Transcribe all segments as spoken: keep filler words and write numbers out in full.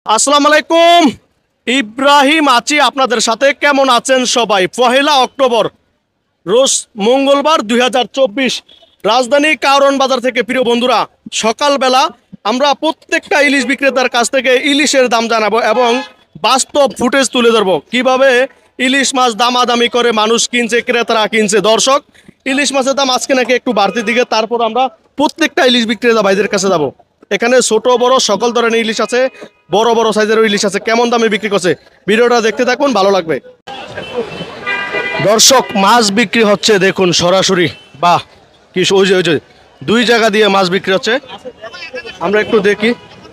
আসসালামু আলাইকুম, ইব্রাহিম আছি আপনাদের সাথে। কেমন আছেন সবাই? পহেলা অক্টোবর রোজ মঙ্গলবার দুই হাজার চব্বিশ রাজধানী কারওয়ান বাজার থেকে প্রিয় বন্ধুরা, সকালবেলা আমরা প্রত্যেকটা ইলিশ বিক্রেতার কাছ থেকে ইলিশের দাম জানাবো এবং বাস্তব ফুটেজ তুলে ধরবো কিভাবে ইলিশ মাছ দামাদামি করে মানুষ কিনছে, ক্রেতারা কিনছে। দর্শক, ইলিশ মাছের দাম আজকে নাকি একটু বাড়তির দিকে। তারপর আমরা প্রত্যেকটা ইলিশ বিক্রেতা ভাইদের কাছে যাব। এখানে ছোট বড় সকল ধরনের ইলিশ আছে, বড় বড় সাইজেরও ইলিশ আছে। কেমন দামে বিক্রি করছে ভিডিওটা দেখতে থাকুন, ভালো লাগবে। দর্শক, মাছ বিক্রি হচ্ছে দেখুন সরাসরি। বাহ, কি ওই যে ওই যে দুই জায়গা দিয়ে মাছ বিক্রি হচ্ছে, আমরা একটু দেখি।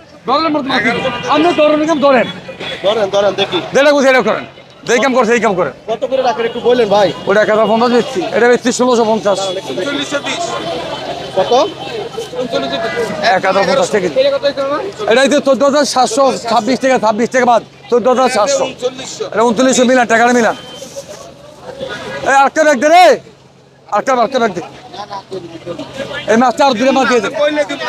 ধরেন ধরেন দেখি, করেন যেই কাম করছে এই কাম করেন। কত করে রাখেন একটু বললেন ভাই? ওটা এক হাজার পঞ্চাশ বেচছি, এটা বেচছি ষোলোশো পঞ্চাশ। কত? এক হাজার পঞ্চাশ টাকা। এটা হচ্ছে চোদ্দ হাজার সাতশো ছাব্বিশ টাকা, ছাব্বিশ টাকা বাদ চোদ্দ হাজার সাতশো। এটা উনচল্লিশশো মিলান, টাকাটা মিলান। এই আটটা ব্যাগ দে রে, আটটা আটটা ব্যাগ দে। এই মাছটা আর দুটো মাছ দিয়ে দেন।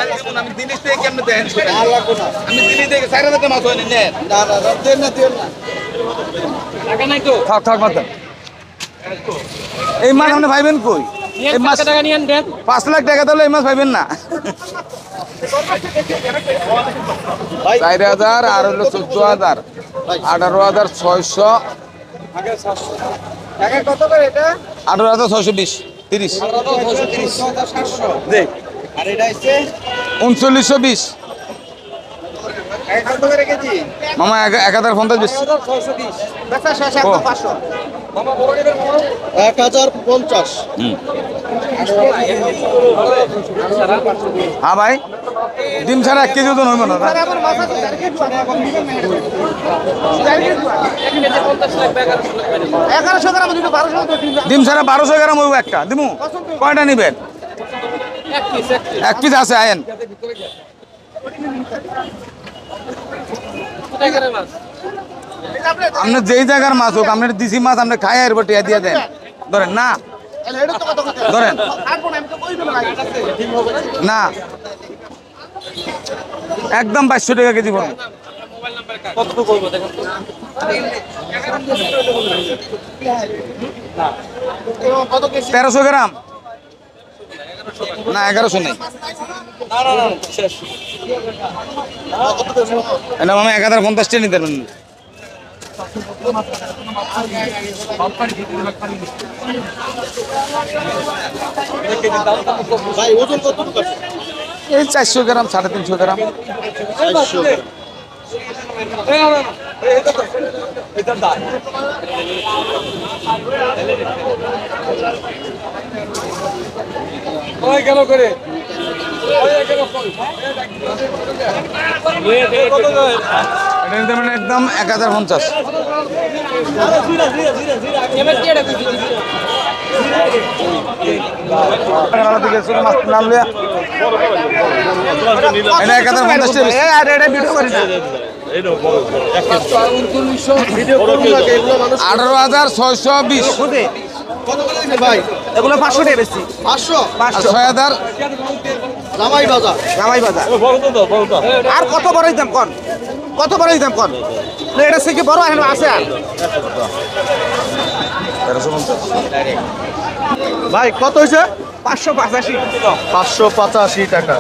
থাক থাক মাছ দেন। এই মাছ আপনি ভাইবেন কই? এই মাছ পাঁচ লাখ টাকা দিলে এই মাছ পাইবেন না। চার হাজার আর হলো চোদ্দ হাজার, আঠারো হাজার ছয়শো, আঠারো হাজার ছয়শো বিশ, তিরিশ, উনচল্লিশশো বিশ। মামা এক হাজার পঞ্চাশ বিশ, এক হাজার পঞ্চাশ। হ্যাঁ ভাই, ডিম ছাড়া এক কেজি ওজন হইব না। ডিম ছাড়া বারোশো গ্রাম হইব একটা। দিমু কয়টা নিবেন? এক পিস আছে, আয়েন। আপনার যেই জায়গার মাছ হোক, আপনার দিছি মাছ আপনি খাই আর টিয়া দিয়ে দেন। ধরেন না, ধরেন না, একদম বাইশশো টাকা কেজি পড়বে। তেরোশো গ্রাম না, এগারোশো নেই। এটা মামা এক হাজার পঞ্চাশটা নিতে পারবেন। ভাই ওজন কত? এই চারশো গ্রাম, সাড়ে তিনশো গ্রাম। কেন করে একদম এক হাজার পঞ্চাশ। আঠারো হাজার ছয়শো বিশ। ভাই এগুলো পাঁচশো টাকা বেশি। পাঁচশো ছয় হাজার জামাই বাজার। জামাই বাজার। আর কত বড় দাম কন, কত বড় দাম কন? এটা থেকে বড় এখন আছে। আর ভাই কত হয়েছে? পাঁচশো পঁচাশি। পাঁচশো পঁচাশি টাকা।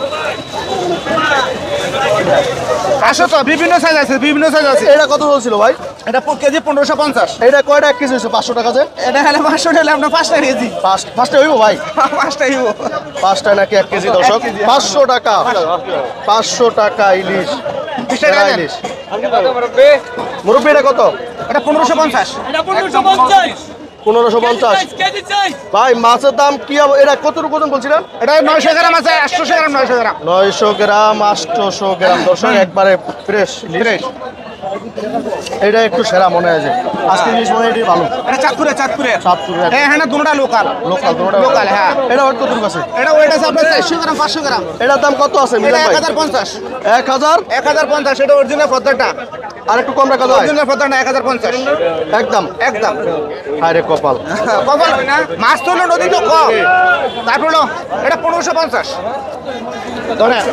পাঁচশো তো বিভিন্ন সাইজ আছে, বিভিন্ন সাইজ আছে। এটা কত বলছিল ভাই? এটা কেজি পনেরোশো পঞ্চাশ। এটা কয়টা এক কেজি হয়েছে? পাঁচশো টাকা। যে এটা হলে পাঁচশো টাকা আপনার পাঁচটা কেজি। পাঁচ পাঁচটা হইব ভাই? পাঁচটা হইব। পাঁচটা নাকি এক কেজি? দর্শক, পাঁচশো টাকা। পাঁচশো টাকা ইলিশ, সেরা ইলিশ। মুরব্বী এটা কত? এটা পনেরোশো পঞ্চাশ। পনেরোশো পঞ্চাশ। ভাই মাছের দাম কি হবে? এটা কত ওজন বলছিলেন? এটা নয়শো গ্রাম আছে, আটশো গ্রাম, নয়শো গ্রাম। নয়শো গ্রাম, আটশোশো গ্রাম। দর্শক, একবারে ফ্রেশ ফ্রেশ। এটা একটু সেরা মনে হয় যে আজকে জিনিস মনে হয় এটাই ভালো। এটা চাঁদপুরে, চাঁদপুরে চাঁদপুরে। হ্যাঁ হ্যাঁ, দুটোটা লোকাল। লোকাল লোকাল, হ্যাঁ। এটা ওয়েট কত আছে? এটা ওয়েট আছে আপনার চারশো গ্রাম, পাঁচশো গ্রাম। এটার দাম কত আছে? এক হাজার পঞ্চাশ। এক হাজার এক হাজার পঞ্চাশ। এটা অরিজিনাল পদ্মাটা। আর একটু কম রাখা যায়? অরিজিনাল পদ্মা না এক হাজার পঞ্চাশ একদম একদম। হায় রে কপাল। কখন মাছ তো হলো নদী তো কম, তারপর হলো এটা পনেরোশো পঞ্চাশ। ধরেন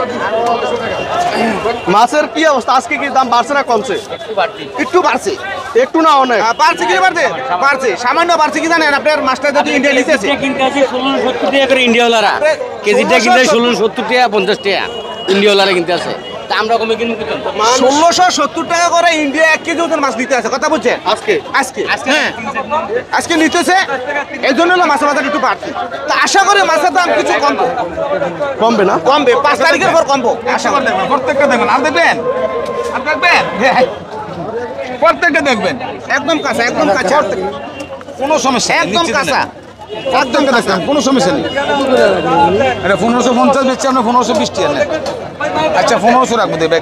মাছের কি অবস্থা আজকে, কি দাম বাড়ছে না কমছে? একটু বাড়ছে, একটু না অনেক? আহ, বাড়ছে কি বাড়ছে বাড়ছে সামান্য বাড়ছে কি জানেন আপনার মাছটা যদি ইন্ডিয়া নিতেছে কিনতে আছে ষোলো সত্তর টাকা করে ইন্ডিয়াওয়ালারা, কেজিটা কিনতে ষোলো সত্তর টাকা পঞ্চাশ টাকা ইন্ডিয়াওয়ালারা কিনতে আছে, তা আমরা কমে কিনবো কি জন্য? ষোলোশো সত্তর টাকা করে ইন্ডিয়া এক কেজি ওজন মাছ নিতে আছে, কথা বুঝছেন? আজকে আজকে হ্যাঁ আজকে নিতেছে, এই জন্য হলো মাছের বাজার একটু বাড়ছে। তা আশা করে মাছের দাম কিছু কমবে, কমবে না? কমবে পাঁচ তারিখের পর কমবো আশা করে। প্রত্যেকটা দেখবেন আর দেখবেন আর দেখবেন প্রত্যেকটা দেখবেন একদম কাঁচা, একদম কাঁচা, কোনো সমস্যা একদম কাঁচা, একদম কাঁচা, কোনো সমস্যা নেই। এটা পনেরোশো পঞ্চাশ বেচছে, আমরা পনেরোশো বিশ টাকা নেন। আচ্ছা পনেরোশো রাখবো দেবে,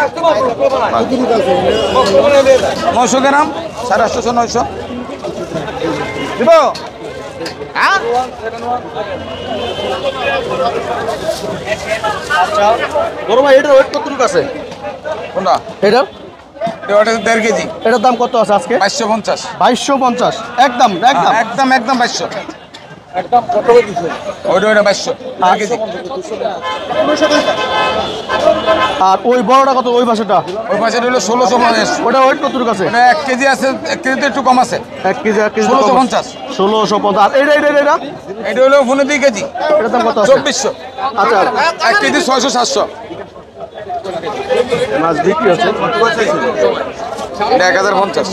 নয়শো গ্রাম সাড়ে আটশোশো নয়শো দিব হ্যাঁ বড় ভাই এটার ওয়েট কতটুকু আছে? কোনটা? এটার ওটা দেড় কেজি, এটার দাম কত আছে আজকে? বাইশশো পঞ্চাশ। বাইশশো পঞ্চাশ একদম একদম। একদম একদম বাইশশো, ওইটা ওইটা বাইশশো দেড় কেজি। আর ওই বড়টা কত? ওই পাশেটা ওই পাশে হলো ষোলোশো পঞ্চাশ, ওটা ওয়েট কতটুকু আছে? ওটা এক কেজি আছে, এক কেজিতে একটু কম আছে, এক কেজি এক কেজি ষোলোশো পঞ্চাশ। ষোলোশো পঞ্চাশ। এইটা এইটা এইটা এটা হলো পনেরো দুই কেজি, এটার দাম কত আছে? চব্বিশশো। আচ্ছা এক কেজি ছয়শো সাতশো, মাছ বিক্রি হচ্ছে। এটা এক হাজার পঞ্চাশ।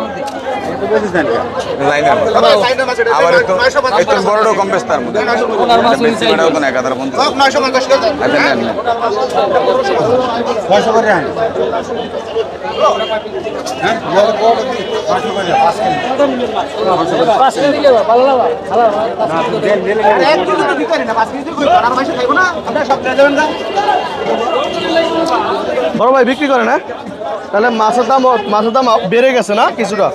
আবার একটু একটু বড় কম বেশ তার মধ্যে এটাও তো এক হাজার পঞ্চাশ। নয়শো পঞ্চাশ টাকা আচ্ছা, নেন, নেন। এক কেজি তো দিতে পারি না, পাঁচ কেজি কই আর মাসে খাইবো না, আপনারা সব নিয়ে যাবেন না। বড় ভাই বিক্রি করে না? তাহলে মাছের দাম মাছের দাম বেড়ে গেছে না কিছুটা?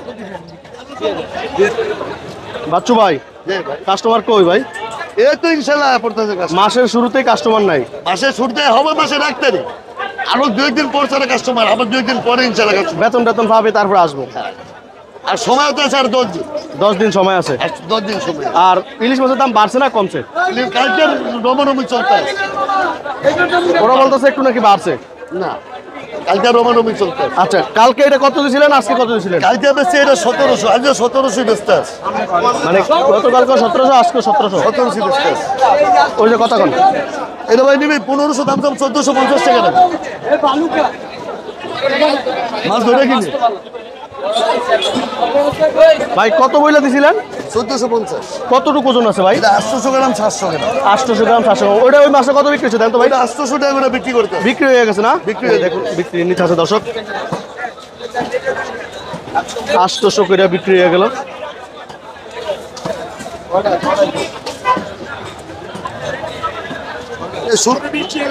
বাচ্চু ভাই কাস্টমার কই ভাই? এই তো ইনশাল্লাহ পড়তেছে কাজ। মাসের শুরুতেই কাস্টমার নাই। মাসে ছুটতে হবে, মাসে রাখতে নেই। আরো দুই দিন পর ছাড়া কাস্টমার, আবার দুই দিন পরে ইনশাল্লাহ কাস্টমার। বেতন টেতন পাবে তারপর আসবো। আর সময় তো আছে আর দশ দিন, দশ দিন সময় আছে। আর দশ দিন সময়। আর ইলিশ মাছের দাম বাড়ছে না কমছে? কালকে রমরমি চলতে আছে। ওরা বলতেছে একটু নাকি বাড়ছে। না, কালকে রমরমি চলতে আছে। আচ্ছা কালকে এটা কত দিয়েছিলেন, আজকে কত দিয়েছিলেন? কালকে বেশি এটা সতেরোশো, আজকে সতেরোশো বেচতে আছে। মানে গতকালকে সতেরোশো, আজকে সতেরোশো। সতেরোশো বেচতে আছে। ওই যে কথা কন এটা ভাই নিবি পনেরোশো, দাম দাম চোদ্দশো পঞ্চাশ টাকা নেবে। মাছ ধরে কিনে ভাই কত বইলা দিছিলেন? চোদ্দশো পঞ্চাশ। কতটুকু ওজন আছে ভাই? এটা আটশোশো গ্রাম, সাতশো গ্রাম। আটশোশো গ্রাম, সাতশো গ্রাম। ওইটা ওই মাসে কত বিক্রি হচ্ছে দেন তো ভাই? এটা আটশোশো টাকা করে বিক্রি করতে হবে। বিক্রি হয়ে গেছে না? বিক্রি হয়ে দেখুন বিক্রি নিতে আছে দর্শক। আটশোশো করে বিক্রি হয়ে গেল। এই সুর-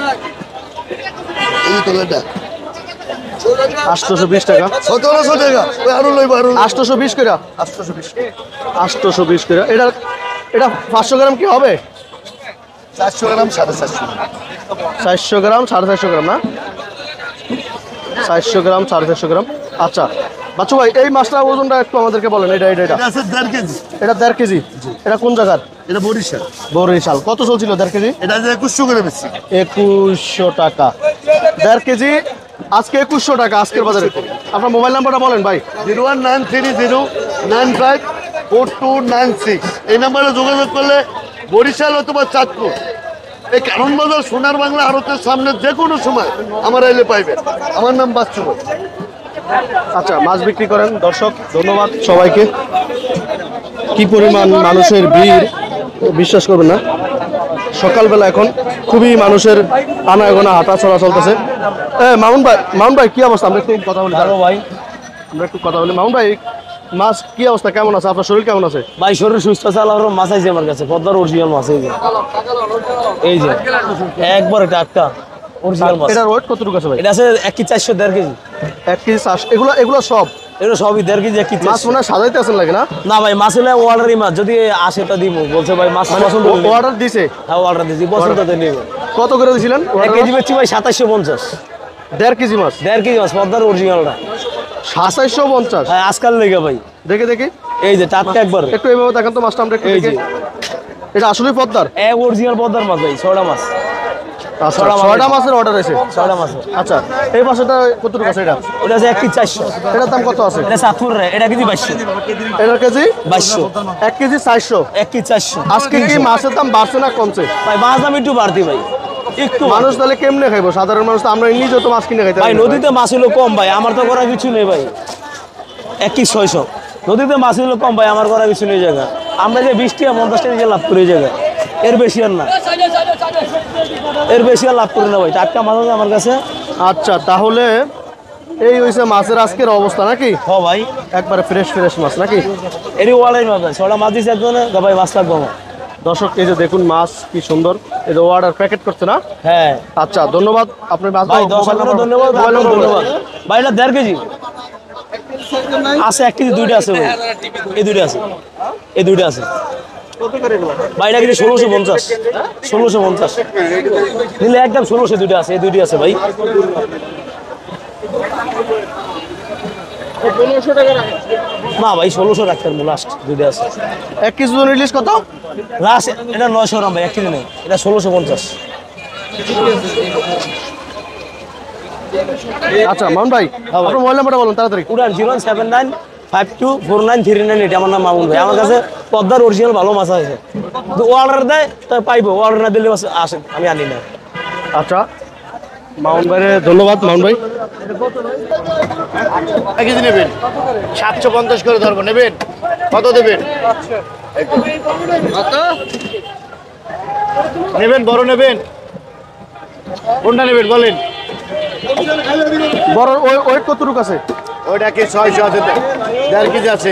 এই তো এটা আটশোশো বিশ টাকা। সতেরোশো টাকা। ওই আরো লইব আরো। আটশোশো বিশ করে। আটশোশো বিশ। আটশোশো বিশ করে। এটা এটা পাঁচশো গ্রাম কি হবে? চারশো গ্রাম, সাড়ে চারশো। চারশো গ্রাম, সাড়ে চারশো গ্রাম না? চারশো গ্রাম, সাড়ে চারশো গ্রাম। আচ্ছা বাচ্চু ভাই এই মাছটা ওজনটা একটু আমাদেরকে বলেন। এটা এটা এটা এটা আছে দেড় কেজি। এটা দেড় কেজি। এটা কোন জায়গার? এটা বরিশাল। বরিশাল। কত চলছিল দেড় কেজি? এটা যে একুশশো করে বেশি। একুশশো টাকা দেড় কেজি। আজকে একুশশো টাকা আজকের বাজারে। আপনার মোবাইল নাম্বারটা বলেন ভাই। Zero one nine three zero nine five four two nine six. এই নাম্বারে যোগাযোগ করলে বরিশাল অথবা চাঁদপুর, এই কারণ বাজার সোনার বাংলা আড়তের সামনে যে কোনো সময় আমার এলে পাইবেন। আমার নাম বাচ্চু ভাই। আচ্ছা মাছ বিক্রি করেন দর্শক। ধন্যবাদ সবাইকে। কি পরিমাণ মানুষের ভিড় বিশ্বাস করবেন না। সকালবেলা এখন খুবই মানুষের আনাগোনা হাঁটা চলা চলতেছে। এ মামুন ভাই, মামুন ভাই কি অবস্থা? আমরা একটু কথা বলি ভাই। আমরা একটু কথা বলি। মামুন ভাই মাছ কি অবস্থা, কেমন আছে? আপনার শরীর কেমন আছে? ভাই শরীর সুস্থ আছে, আল্লাহর মাছ আছে আমার কাছে, পদ্মার অরিজিনাল মাছ। এই যে এই যে একবার টাটকা অরিজিনাল মাছ। এটার ওয়েট কতটুকু আছে ভাই? এটা আছে এক কেজি চারশো, দেড় কেজি। এক কেজি চাষ। এগুলো এগুলো সব এগুলো সবই দেড় কেজি, এক কেজি মাছ মনে হয় সাজাইতে আছেন লাগে না? না ভাই মাছ হলে অর্ডারই মাছ, যদি আসে তা দিব। বলছে ভাই মাছ পছন্দ হলে নিবো। অর্ডার দিছে? হ্যাঁ অর্ডার দিয়েছি, পছন্দ তো নিব। কত করে দিয়েছিলেন? এক কেজি বেচছি ভাই সাতাশশো পঞ্চাশ। দেড় কেজি মাছ। দেড় কেজি মাছ পদ্মার অরিজিনালটা। সাতাইশশো পঞ্চাশ। হ্যাঁ আজকাল লেগে ভাই। দেখে দেখি এই যে টাটকা একবার একটু এইভাবে দেখেন তো মাছটা আমরা একটু এই দেখে। যে। এটা আসলে পদ্মার? এক অরিজিনাল পদ্মার মাছ ভাই, ছড়া মাছ। আচ্ছা ছড়া মাছ। ছয়টা মাছের অর্ডার আছে। ছড়া মাছ। আচ্ছা এই পাশেটা কতটুকু আছে এটা? ওটা আছে এক কেজি চারশো। এটার দাম কত আছে? এটা সাতপুর রে, এটা কেজি বাইশশো। এটার কেজি বাইশশো। এক কেজি চারশো। এক কেজি চারশো। আজকে কি মাছের দাম বাড়ছে না কমছে? ভাই মাছ দাম একটু বাড়তি ভাই, একটু মানুষ তাহলে কেমনে খাইবো? সাধারণ মানুষ তো আমরা নিজেও তো মাছ কিনে খাইতে ভাই। পারি না। নদীতে মাছ হলো কম ভাই, আমার তো করা কিছু নেই ভাই। এক কেজি ছয়শো। নদীতে মাছ হলো কম ভাই, আমার করা কিছু নেই জায়গা। আমরা যে বিশ টাকা পঞ্চাশ টাকা লাভ করি জায়গা, এর বেশি আর না, এর বেশি আর লাভ করি না ভাই। টাটকা মাছ আছে আমার কাছে। আচ্ছা তাহলে এই হইছে মাছের আজকের অবস্থা নাকি? হ ভাই, একবারে ফ্রেশ ফ্রেশ মাছ নাকি? এরই ওয়ালাই মাছ ভাই। ছটা মাছ দিচ্ছে একজনে, ভাই মাছ লাগবো আমার। দর্শক এই যে দেখুন মাছ কি সুন্দর, এই যে অর্ডার প্যাকেট করছে না? হ্যাঁ আচ্ছা ধন্যবাদ আপনার মাছ ভাই, দশ হাজার ধন্যবাদ, আপনার ধন্যবাদ ভাই। এটা দেড় কেজি আছে, এক কেজি দুইটা আছে ভাই। এই দুইটা আছে, এই দুইটা আছে ভাই। এটা কিন্তু ষোলোশো পঞ্চাশ, ষোলোশো পঞ্চাশ নিলে একদম ষোলোশো। দুইটা আছে, এই দুইটা আছে ভাই। না ভাই ষোলোশো রাখতেন লাস্ট, দুইটা আছে। এক কেজি রিলিজ কত? লাস্ট এটা নয়শো গ্রাম ভাই, এক কেজি নেই, এটা ষোলোশো পঞ্চাশ। আচ্ছা মামুন ভাই আপনার মোবাইল নাম্বারটা বলুন তাড়াতাড়ি। উড়ান zero seven nine five two four nine three nine eight. আমার নাম মামুন ভাই। আমার কাছে পদ্মার অরিজিনাল ভালো মাছ আছে, অর্ডার দেয় তাই পাইবো, অর্ডার না দিলে মাছ আসে, আমি আনি না। আচ্ছা মামুন ভাইরে ধন্যবাদ। মামুন ভাই এক কেজি নেবেন, সাতশো পঞ্চাশ করে ধরবো, নেবেন কত দেবেন? কত নেবেন? বড় নেবেন? কোনটা নেবেন বলেন? বড় ওই ওয়েট কতটুকু আছে? ওইটা কি ছয়শো আছে, দেড় কেজি আছে।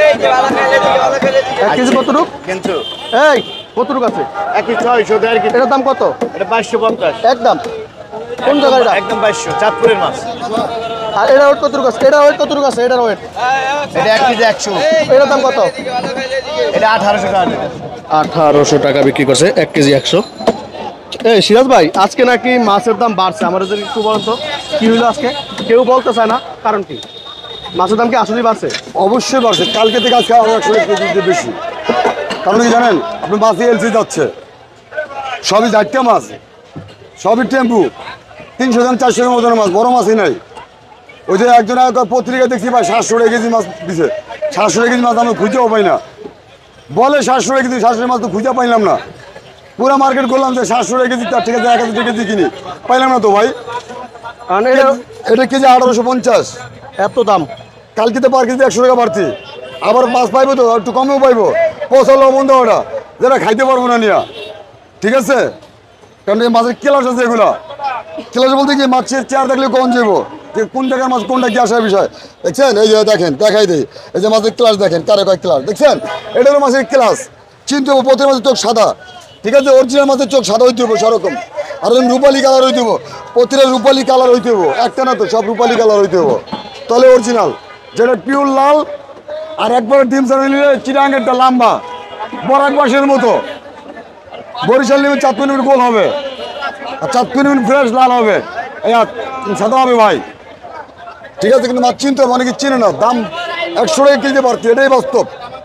এক কেজি কতটুকু? কিন্তু এই কতটুকু আছে? এক কেজি ছয়শো, দেড় কেজি। এটার দাম কত? এটা বাইশশো পঞ্চাশ একদম। কোন জায়গায় এটা? একদম বাইশশো, চাঁদপুরের মাছ। আর এটা ওয়েট কতটুকু আছে? এটা ওয়েট কতটুকু আছে? এটার ওয়েট? এটা এক কেজি একশো, এটার দাম কত? এটা আঠারোশো টাকা। আঠারোশো টাকা বিক্রি করছে এক কেজি একশো। এই সিরাজ ভাই আজকে নাকি মাছের দাম বাড়ছে, আমাদের একটু বলেন তো কি হলো আজকে? কেউ বলতে চায় না, কারণ কি? মাছের দাম কি আসলেই বাড়ছে? অবশ্যই বাড়ছে, কালকে থেকে আজকে আরো একশো কেজি বেশি। কারণ কি জানেন, আপনি বাসে এলসি যাচ্ছে, সবই চারটে মাছ, সবই টেম্পু, তিনশো জন চারশো জন ওজনের মাছ, বড় মাছই নাই। ওই যে একজন পত্রিকা দেখছি ভাই সাতশো টাকা কেজি মাছ দিছে, সাতশো টাকা কেজি মাছ আমি খুঁজেও পাই না। বলে সাতশো টাকা কেজি, সাতশো মাছ তো খুঁজে পাইলাম না। পুরো মার্কেট করলাম যে সাতশো টাকা কেজি, তার ঠিক আছে এক হাজার কেজি কিনি, পাইলাম না তো ভাই। আর এটা এটা কেজি আঠারোশো পঞ্চাশ, এত দাম? কালকে তো পার কেজি একশো টাকা বাড়তি, আবার মাছ পাইবো তো একটু কমেও পাইবো, পচা লবণ দেওয়াটা যেটা খাইতে পারবো না নিয়া, ঠিক আছে? কারণ এই মাছের ক্লাস আছে, এগুলা ক্লাস বলতে কি মাছের চেয়ার দেখলে কখন যাবো যে কোন জায়গার মাছ কোনটা কি আসার বিষয়, দেখছেন? এই যে দেখেন, দেখাই দিই, এই যে মাছের ক্লাস দেখেন, কারে কয় ক্লাস দেখছেন? এটা হলো মাছের ক্লাস, চিনতে হবো। প্রত্যেক মাছের চোখ সাদা, ঠিক আছে? অরিজিনাল মাছের চোখ সাদা হইতে হবো সেরকম, আর রূপালি কালার হইতে হবো, প্রতিটা রূপালি কালার হইতে হবো, একটা না তো সব রূপালি কালার হইতে হবো, তাহলে অরিজিনাল। যেটা পিওর লাল, আর একবার ডিম সারা নিলে চিরাঙ্গেরটা লম্বা বরাক বাঁশের মতো, বরিশাল নেবে চাঁদপুর নেবে গোল হবে, আর চাঁদপুর নেবে ফ্রেশ লাল হবে, এই আর সাদা হবে ভাই, ঠিক আছে? কিন্তু মাছ চিনতে হবে, অনেকে চিনে না, দাম একশো টাকা কেজি বাড়তি, এটাই বাস্তব।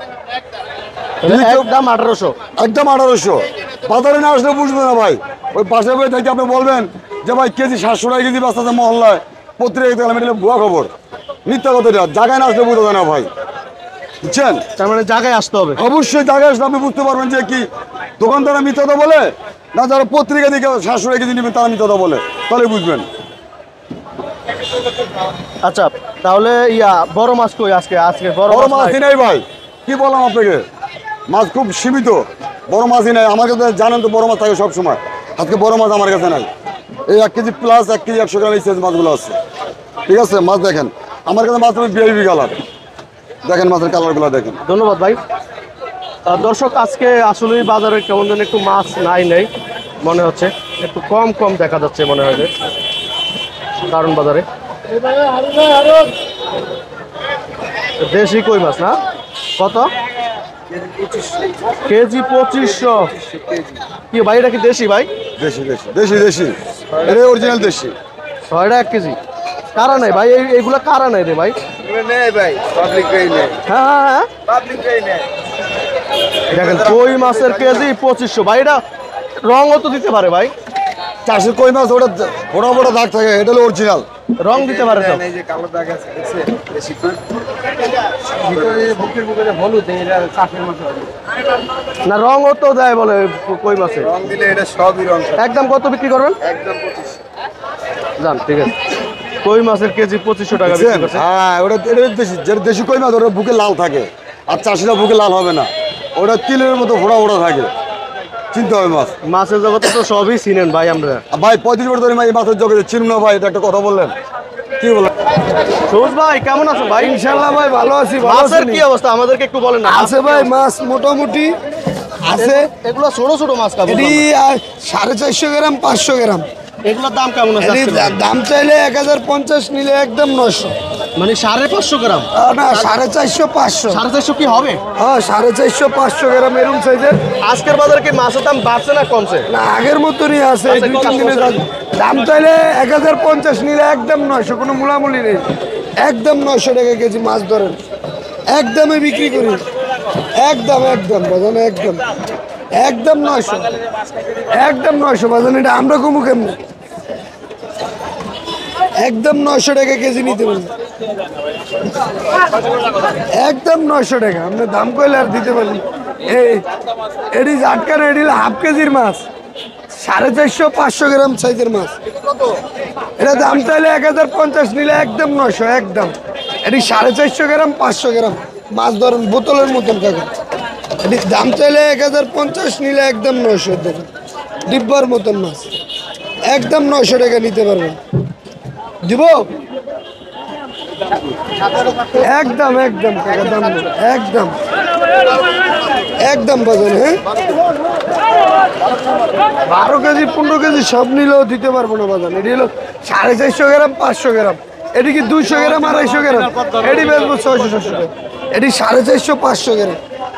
একদম আঠারোশো, একদম আঠারোশো। বাজারে না আসলে বুঝবে না ভাই, ওই পাশে বই থেকে আপনি বলবেন যে ভাই কেজি সাতশো টাকা কেজি বাঁচতে আছে মহল্লায়, পত্রিকা দেখলাম, এটা ভুয়া খবর, মিথ্যা কথা। জায়গায় না আসলে বোঝা যায় না ভাই, বুঝছেন? তার মানে জায়গায় আসতে হবে। অবশ্যই জায়গায় আসলে আপনি বুঝতে পারবেন যে কি দোকানদারা মিথ্যা কথা বলে না, যারা পত্রিকা দিকে সাতশো টাকা কেজি নেবেন তারা মিথ্যা কথা বলে, তাহলে বুঝবেন। আচ্ছা তাহলে ইয়া বড় মাছ কই আজকে? আজকে বড় বড় মাছ মাছই নাই। নাই ভাই, কি বললাম আপনাকে, মাছ খুব সীমিত, বড় মাছই নাই আমার কাছে। জানেন তো বড় মাছ থাকে সবসময়, আজকে বড় মাছ আমার কাছে নাই। এই এক কেজি প্লাস এক কেজি একশো গ্রাম এই সাইজ মাছগুলো আছে, ঠিক আছে? মাছ দেখেন আমার কাছে, মাছ বিআইবি কালার, দেখেন মাছের কালারগুলো দেখেন। ধন্যবাদ ভাই। আহ, দর্শক আজকে আসলে বাজারে কেমন যেন একটু মাছ নাই নেই মনে হচ্ছে, একটু কম কম দেখা যাচ্ছে মনে হয় যে কারণ বাজারে। দেশি কই মাছ না? কত কেজি? পঁচিশশো। কি ভাই এটা কি দেশি ভাই? দেশি দেশি দেশি দেশি, এটা অরিজিনাল দেশি। ছয়টা এক কেজি? কারা নাই ভাই, এই- এইগুলা কারা নাই রে ভাই? নেই ভাই, পাবলিকই নেই, হ্যাঁ হ্যাঁ হ্যাঁ পাবলিকই নেই। দেখেন কই মাছের কেজি পঁচিশশো ভাই, এটা রঙও তো দিতে পারে ভাই, চারশো কই মাছ ওটা বড় বড় দাগ থাকে, এটা হলো অরিজিনাল। রং দিতে পারে তো। এই যে কালো দাগ আছে, দেখছেন? বেশি করে। ভিতরে বুকের বুকে যে হলুদ, এটা চাষের মতো হলুদ। না রঙও তো দেয় বলে কই মাছে। রং দিলে এটা সবই রং থাকে। একদম কত বিক্রি করবেন? একদম পঁচিশ। জান ঠিক আছে, কই মাছের কেজি পঁচিশশো টাকা বিক্রি করছে। হ্যাঁ ওটা এটা দেশি, যেটা দেশি কই মাছ ওটা বুকে লাল থাকে, আর চাষিরা বুকে লাল হবে না, ওটা তিলের মতো ফোড়া ফোড়া থাকে, চিনতে হবে মাছ। মাছের জগতে তো সবই চিনেন ভাই আমরা। আর ভাই পঁয়ত্রিশ বছর ধরে এই মাছের জগতে চিনুন না ভাই, এটা একটা কথা বললেন, কি বলেন? সবুজ ভাই কেমন আছো ভাই? ইনশাল্লাহ ভাই ভালো আছি। মাছের কি অবস্থা আমাদেরকে একটু বলেন না। আছে ভাই মাছ মোটামুটি আছে। এগুলো ছোট ছোট মাছ কা এটি আহ, সাড়ে চারশো গ্রাম পাঁচশো গ্রাম। এগুলোর দাম কেমন আছে এটি আজকে? দা- দাম চাইলে এক হাজার পঞ্চাশ, নিলে একদম নশো। মানে সাড়ে পাঁচশো গ্রাম? না সাড়ে চারশো পাঁচশো। সাড়ে চারশো কি হবে? হ্যাঁ সাড়ে চারশো পাঁচশো গ্রাম এরকম সাইজের। আজকের বাজারে কি মাছের দাম বাড়ছে না কমছে? না আগের মতনই আছে। এই আচ্ছা, দুই কত তিন দিনের বছর? দাম- দাম চাইলে এক হাজার পঞ্চাশ, নিলে একদম নয়শো, কোনো মূলামূলি নেই। একদম নয়শো টাকা কেজি মাছ ধরেন, একদমে বিক্রি করি, একদম একদম বাজান, একদম একদম নয়শো, একদম নয়শো বাজান। এটা আমরা কমু কেমনে? একদম নয়শো টাকা কেজি নিতে পারি, একদম নয়শো টাকা। আপনি দাম কইলে আর দিতে পারি। এই এটি আটকান, এটি হাফ কেজির মাছ, সাড়ে চারশো পাঁচশো গ্রাম সাইজের মাছ। এটা দাম চাইলে এক হাজার পঞ্চাশ, নিলে একদম নয়শো, একদম। এটি সাড়ে চারশো গ্রাম পাঁচশো গ্রাম মাছ ধরেন, বোতলের মতন কাকা। এটি দাম চাইলে এক হাজার পঞ্চাশ, নিলে একদম নয়শো, দেখুন ডিব্বার মতন মাছ, একদম নয়শো টাকা নিতে পারবেন। দিব একদম একদম কাকা, দাম নেই, একদম একদম বাজান। হ্যাঁ বারো কেজি পনেরো কেজি সব নিলেও দিতে পারবো না বাজান। এটি হলো সাড়ে চারশো গ্রাম পাঁচশো গ্রাম, এটি কি দুইশো গ্রাম আড়াইশো গ্রাম, এটি বেচবো ছয়শো ছশো টাকা। এটি সাড়ে চারশো পাঁচশো গ্রাম।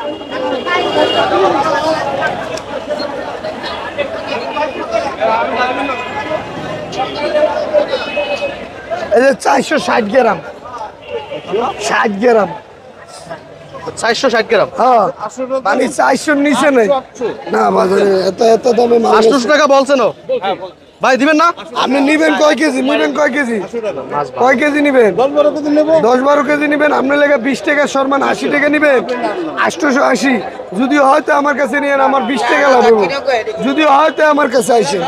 এই যে চারশো ষাট গ্রাম, ষাট গ্রাম, চারশো ষাট গ্রাম হ্যাঁ মানে চারশোর নিচে নেই না বাজারে। এত এত দামে মাছ আটশোশো টাকা বলছেন ও? ভাই দিবেন না? আপনি নিবেন কয় কেজি? নিবেন কয় কেজি? কয় কেজি নিবেন? দশ বারো কেজি নিবেন। আপনার লেগে বিশ টাকা সরমান আশি টাকা নিবেন, আটশোশো আশি। যদি হয়তো আমার কাছে নিয়েন, আমার বিশ টাকা লাভ হবে। যদি হয়তো আমার কাছে আসেন।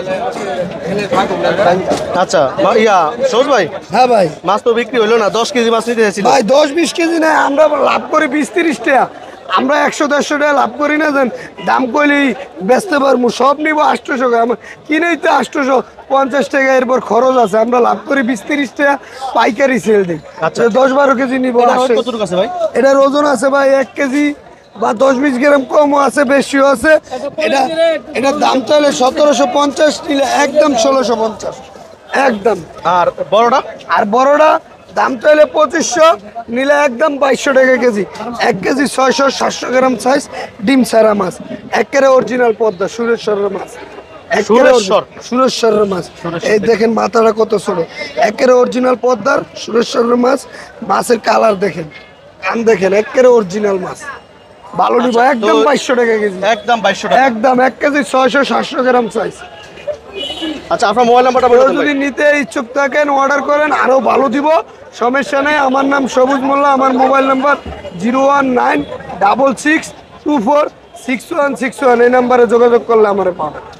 আচ্ছা বা- ইয়া সবুজ ভাই, হ্যাঁ ভাই, মাছ তো বিক্রি হইলো না, দশ কেজি মাছ নিতে চাইছিল। ভাই দশ বিশ কেজি নেয়, আমরা লাভ করি বিশ তিরিশ টাকা। আমরা একশো দেড়শো টাকা লাভ করি না, যেন দাম কইলেই বেচতে পারবো। সব নিব আটশোশো গ্রাম, কিনেই তো আটশোশো পঞ্চাশ টাকা, এরপর খরচ আছে। আমরা লাভ করি বিশ তিরিশ টাকা, পাইকারি সেল দিই। আচ্ছা। দশ বারো কেজি নিব। এটা ওজন কতটুকু আছে ভাই? এটার ওজন আছে ভাই এক কেজি বা দশ বিশ গ্রাম, কমও আছে বেশিও আছে। এটা এটার দাম চাইলে সতেরোশো পঞ্চাশ, নিলে একদম ষোলোশো পঞ্চাশ, একদম। আর বড়টা? আর বড়টা দাম চাইলে পঁচিশশো, নিলে একদম বাইশশো টাকা কেজি। এক কেজি ছয়শো সাতশো গ্রাম সাইজ, ডিম সারা মাছ, একেবারে অরিজিনাল পদ্মা সুরেশ্বরের মাছ। একেবারে সুরেশ্বর? সুরেশ্বরের মাছ। এই দেখেন মাথাটা কত ছোট, একেবারে অরিজিনাল পদ্মার সুরেশ্বরের মাছ। মাছের কালার দেখেন, কান দেখেন, একেবারে অরিজিনাল মাছ। ভালো নিব, আচ্ছা, একদম তো- বাইশশো টাকা কেজি, একদম বাইশশো টাকা। একদম এক কেজি ছয়শো সাতশো গ্রাম সাইজ। আচ্ছা আপনার মোবাইল নাম্বারটা বলে কেউ দেন ভাই। যদি নিতে ইচ্ছুক থাকেন, অর্ডার করেন, আরো ভালো দিব, সমস্যা নেই। আমার নাম সবুজ মোল্লা, আমার mobile number zero one nine double six two four six one six one. এই নাম্বারে যোগাযোগ করলে আমার পাবেন।